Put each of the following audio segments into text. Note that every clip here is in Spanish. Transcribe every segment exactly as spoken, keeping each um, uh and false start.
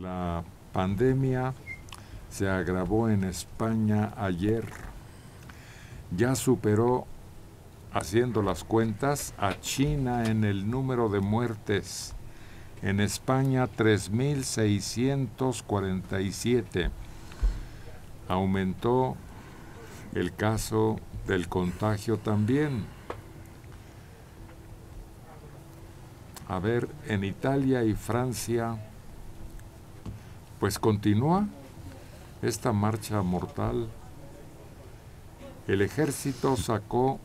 La pandemia se agravó en España ayer. Ya superó, haciendo las cuentas, a China en el número de muertes. En España, tres mil seiscientos cuarenta y siete. Aumentó el caso del contagio también. A ver, en Italia y Francia, pues continúa esta marcha mortal. El ejército sacó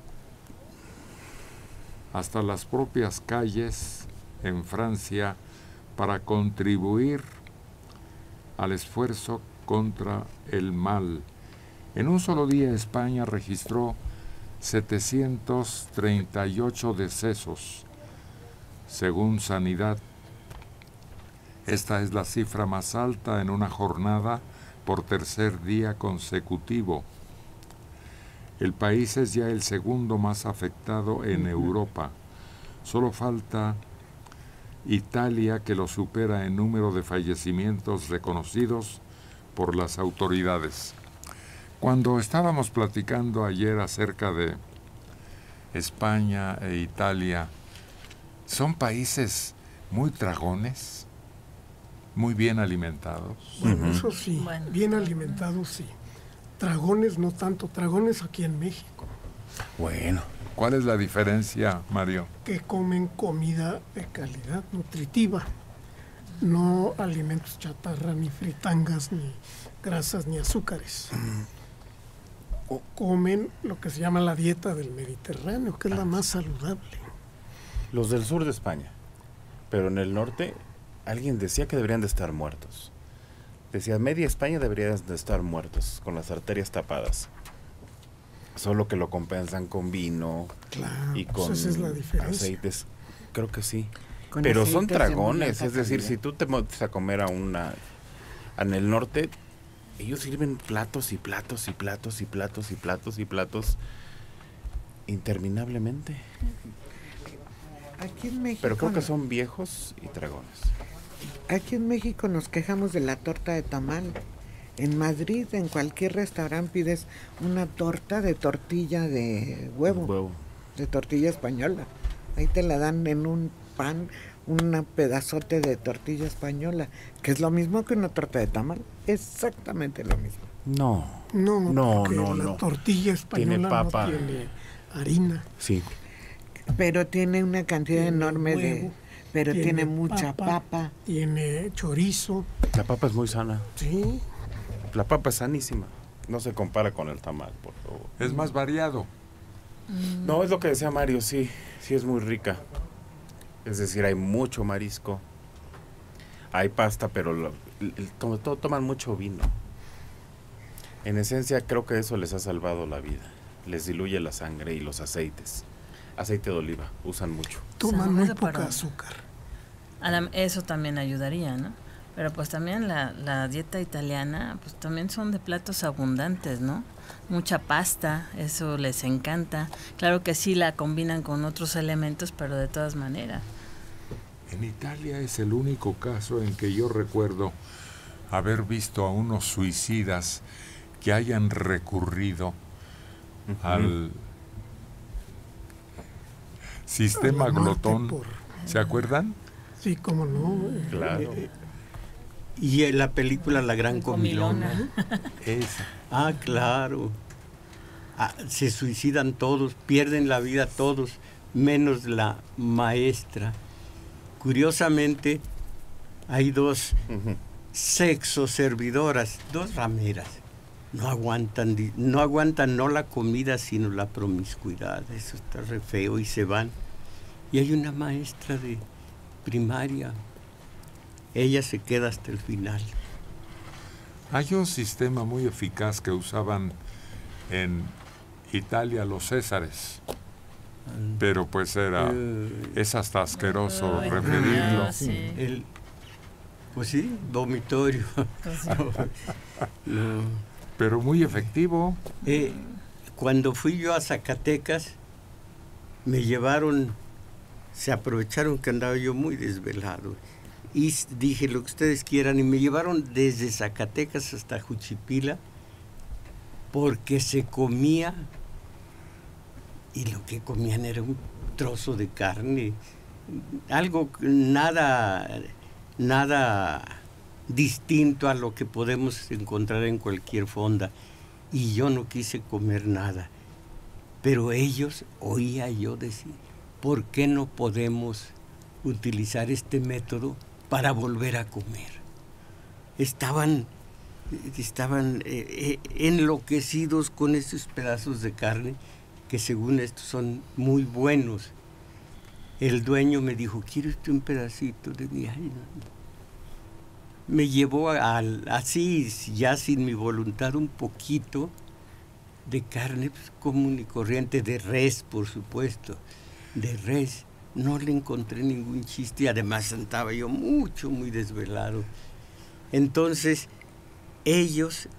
hasta las propias calles en Francia para contribuir al esfuerzo contra el mal. En un solo día España registró setecientos treinta y ocho decesos. Según Sanidad, esta es la cifra más alta en una jornada por tercer día consecutivo. El país es ya el segundo más afectado en uh-huh. Europa. Solo falta Italia, que lo supera en número de fallecimientos reconocidos por las autoridades. Cuando estábamos platicando ayer acerca de España e Italia, son países muy dragones, muy bien alimentados. Bueno, uh-huh. eso sí, bueno. bien alimentados sí. Dragones no tanto, dragones aquí en México. Bueno, ¿cuál es la diferencia, Mario? Que comen comida de calidad nutritiva, no alimentos chatarra, ni fritangas, ni grasas, ni azúcares. Mm. O comen lo que se llama la dieta del Mediterráneo, que es ah. la más saludable. Los del sur de España, pero en el norte alguien decía que deberían de estar muertos. Decía, media España debería de estar muertos, con las arterias tapadas. Solo que lo compensan con vino claro, y con pues esa es la diferencia. Aceites. Creo que sí. Con pero son dragones, es decir, calidad. Si tú te metes a comer a una... En el norte, ellos sirven platos y platos y platos y platos y platos y platos interminablemente. Aquí en México... Pero creo que son viejos y dragones. Aquí en México nos quejamos de la torta de tamal. En Madrid, en cualquier restaurante pides una torta de tortilla de huevo, huevo, de tortilla española. Ahí te la dan en un pan, un pedazote de tortilla española, que es lo mismo que una torta de tamal, exactamente lo mismo. No, no, no, no, la no. tortilla española tiene papa. No tiene harina. Sí. Pero tiene una cantidad tiene enorme huevo, de... Pero tiene, tiene mucha papa, papa. Tiene chorizo. La papa es muy sana. Sí. La papa es sanísima. No se compara con el tamal, por favor. Es más variado. Mm. No, es lo que decía Mario, sí. Sí es muy rica. Es decir, hay mucho marisco. Hay pasta, pero lo, el, el, todo, todo toman mucho vino. En esencia, creo que eso les ha salvado la vida. Les diluye la sangre y los aceites. Aceite de oliva, usan mucho. Toman muy poca azúcar. La, eso también ayudaría, ¿no? Pero pues también la, la dieta italiana, pues también son de platos abundantes, ¿no? Mucha pasta, eso les encanta. Claro que sí la combinan con otros elementos, pero de todas maneras. En Italia es el único caso en que yo recuerdo haber visto a unos suicidas que hayan recurrido uh-huh. al sistema glotón. Por... ¿Se acuerdan? Sí, cómo no. Claro. Y en la película La Gran Comilona. Esa. Ah, claro. Ah, se suicidan todos, pierden la vida todos, menos la maestra. Curiosamente, hay dos uh-huh. sexo servidoras, dos rameras. No aguantan, no aguantan no la comida, sino la promiscuidad. Eso está re feo y se van. Y hay una maestra de primaria. Ella se queda hasta el final. Hay un sistema muy eficaz que usaban en Italia los césares. Pero pues era, uh, es hasta asqueroso uh, referirlo. Ah, sí. El, pues sí, dormitorio. Pues sí. No. Pero muy efectivo. Eh, cuando fui yo a Zacatecas, me llevaron, se aprovecharon que andaba yo muy desvelado y dije lo que ustedes quieran, y me llevaron desde Zacatecas hasta Juchipila, porque se comía, y lo que comían era un trozo de carne, algo nada, nada distinto a lo que podemos encontrar en cualquier fonda, y yo no quise comer nada. Pero ellos, oía yo decir, ¿por qué no podemos utilizar este método para volver a comer? Estaban, estaban eh, enloquecidos con esos pedazos de carne que según esto son muy buenos. El dueño me dijo, ¿quiere usted un pedacito? Le dije, ay, no. Me llevó a, a, así, ya sin mi voluntad, un poquito de carne pues, común y corriente, de res, por supuesto, de res. No le encontré ningún chiste y además estaba yo mucho, muy desvelado. Entonces, ellos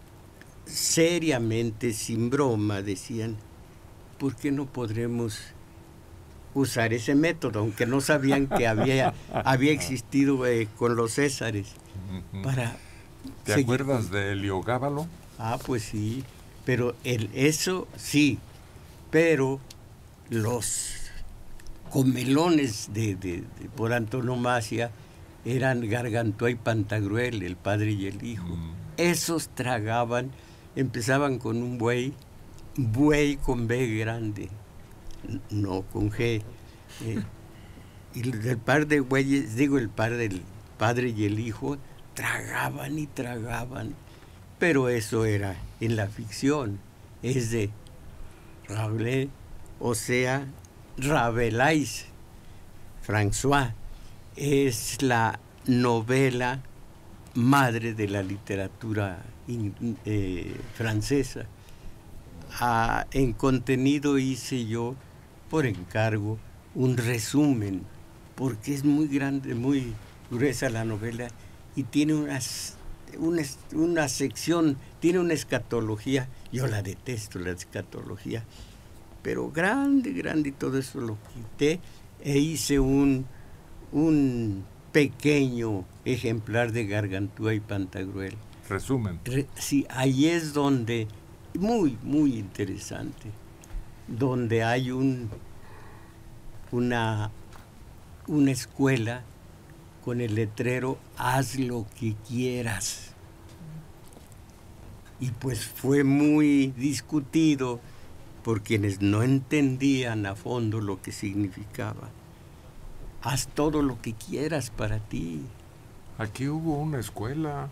seriamente, sin broma, decían, ¿por qué no podremos usar ese método? Aunque no sabían que había, había existido eh, con los Césares. Uh-huh. Para ¿Te seguir acuerdas con... de Heliogábalo? Ah, pues sí, pero el, eso sí, pero los comelones de, de, de, por antonomasia eran Gargantúa y Pantagruel, el padre y el hijo. Mm. Esos tragaban, empezaban con un buey, buey con B grande, no con G. Eh, y el par de bueyes, digo el par del padre y el hijo, tragaban y tragaban. Pero eso era en la ficción, es de Rabelais, o sea, Rabelais, François, es la novela madre de la literatura in, eh, francesa. Ah, en contenido hice yo, por encargo, un resumen, porque es muy grande, muy gruesa la novela, y tiene unas, una, una sección, tiene una escatología, yo la detesto, la escatología, pero grande, grande, y todo eso lo quité, e hice un, un pequeño ejemplar de Gargantúa y Pantagruel. Resumen. Re, sí, ahí es donde, muy, muy interesante, donde hay un, una, una escuela con el letrero, haz lo que quieras. Y pues fue muy discutido por quienes no entendían a fondo lo que significaba. Haz todo lo que quieras para ti. Aquí hubo una escuela.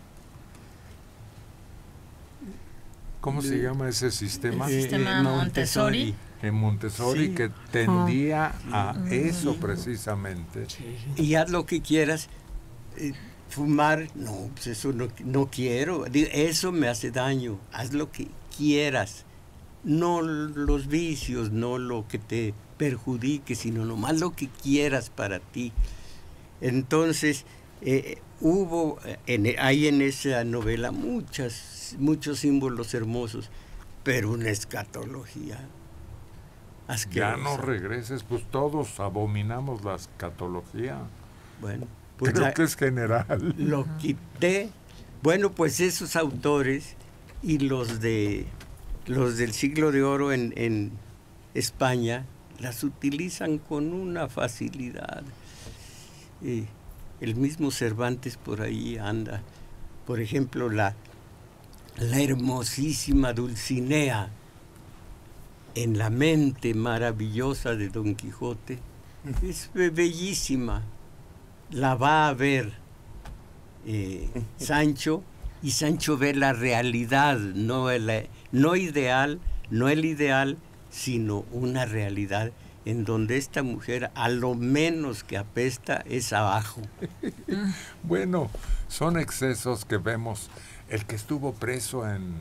¿Cómo se llama ese sistema? El sistema eh, Montessori. En Montessori, sí. Que tendía oh. a mm. eso precisamente. Sí. Y haz lo que quieras. Eh, fumar, no, pues eso no, no quiero. Eso me hace daño. Haz lo que quieras. No los vicios, no lo que te perjudique, sino nomás lo que quieras para ti. Entonces, eh, hubo, en, hay en esa novela muchas, muchos símbolos hermosos, pero una escatología asquerosa. Ya no regreses, pues todos abominamos la escatología. Bueno, pues creo la, que es general. Lo quité. Bueno, pues esos autores y los de los del siglo de oro en, en España las utilizan con una facilidad. Eh, el mismo Cervantes por ahí anda. Por ejemplo, la, la hermosísima Dulcinea en la mente maravillosa de Don Quijote es bellísima. La va a ver eh, Sancho, y Sancho ve la realidad, no el, no ideal, no el ideal, sino una realidad en donde esta mujer a lo menos que apesta es abajo. Bueno, son excesos que vemos. El que estuvo preso en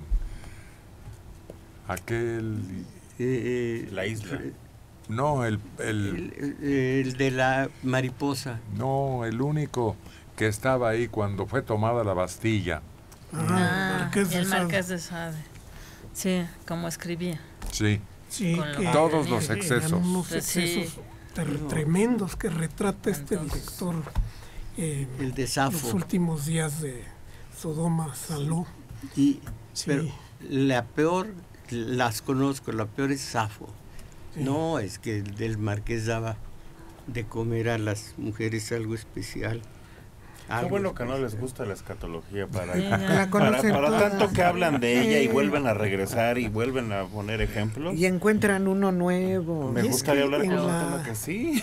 aquel... Eh, la isla. No, el el, el... el de la mariposa. No, el único que estaba ahí cuando fue tomada la Bastilla. Ah, Marqués el Marqués de Sade. Sí, como escribía. Sí. Sí, que todos los excesos. Unos excesos sí. tremendos que retrata este lector. eh, El de Safo. los últimos días de Sodoma Saló. Y, Sí. Pero la peor, las conozco, la peor es Safo. Sí. No, es que el del Marqués daba de comer a las mujeres algo especial. Qué Algo bueno que no especial. les gusta la escatología para, Sí, para, La para, conocen todas. tanto que hablan de ella y Eh. vuelven a regresar y vuelven a poner ejemplos. Y encuentran uno nuevo. Me Y es gustaría que hablar en con un la- tema que sí.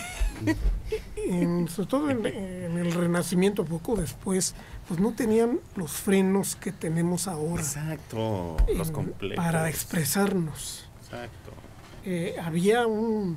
En- sobre todo en, en el Renacimiento, poco después, pues no tenían los frenos que tenemos ahora Exacto, los en- complejos. para expresarnos. Exacto. Eh, había un,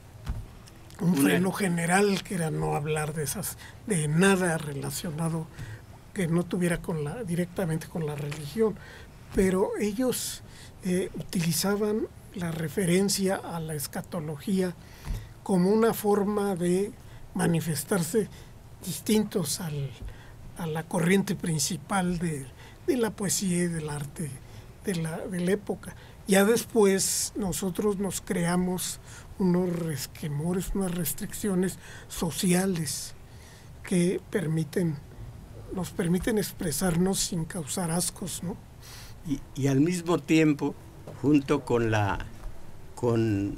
un Una- freno general que era no hablar de esas, de nada relacionado que no tuviera con la directamente con la religión, pero ellos eh, utilizaban la referencia a la escatología como una forma de manifestarse distintos al, a la corriente principal de, de la poesía y del arte de la, de la época. Ya después nosotros nos creamos unos resquemores, unas restricciones sociales que permiten, nos permiten expresarnos sin causar ascos, ¿no? Y, y al mismo tiempo, junto con la con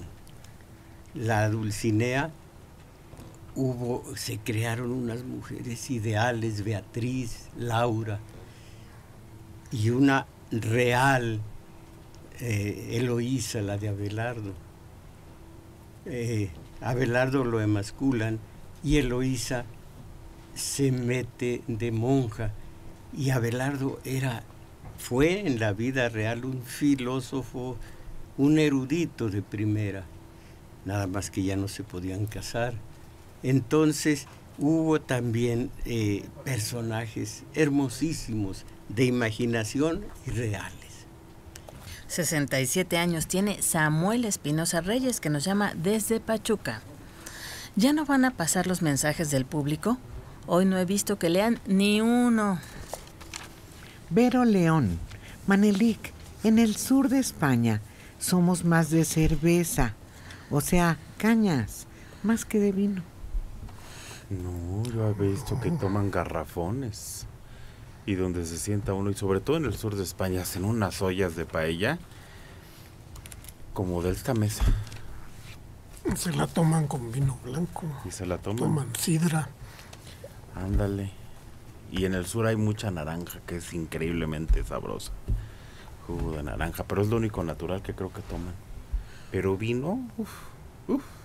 la Dulcinea, hubo, se crearon unas mujeres ideales, Beatriz, Laura, y una real eh, Eloísa, la de Abelardo. Eh, Abelardo lo emasculan y Eloísa se mete de monja, y Abelardo era, fue en la vida real un filósofo, un erudito de primera, nada más que ya no se podían casar. Entonces hubo también eh, personajes hermosísimos de imaginación y reales. sesenta y siete años tiene Samuel Espinosa Reyes, que nos llama desde Pachuca. ¿Ya no van a pasar los mensajes del público? Hoy no he visto que lean ni uno. Vero León, Manelik, en el sur de España somos más de cerveza, o sea, cañas, más que de vino. No, yo he visto que toman garrafones. Y donde se sienta uno, y sobre todo en el sur de España, hacen unas ollas de paella como de esta mesa. Se la toman con vino blanco, Y se la toman. toman sidra. Ándale. Y en el sur hay mucha naranja, que es increíblemente sabrosa. Jugo de naranja, pero es lo único natural que creo que toman. Pero vino, uff, uff.